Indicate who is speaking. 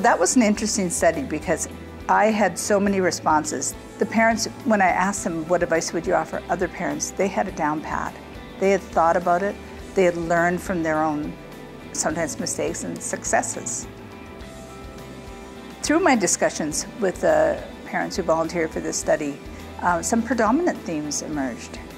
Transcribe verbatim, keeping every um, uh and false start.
Speaker 1: That was an interesting study because I had so many responses. The parents, when I asked them what advice would you offer other parents, they had it down pat. They had thought about it. They had learned from their own, sometimes mistakes and successes. Through my discussions with the parents who volunteered for this study, uh, some predominant themes emerged.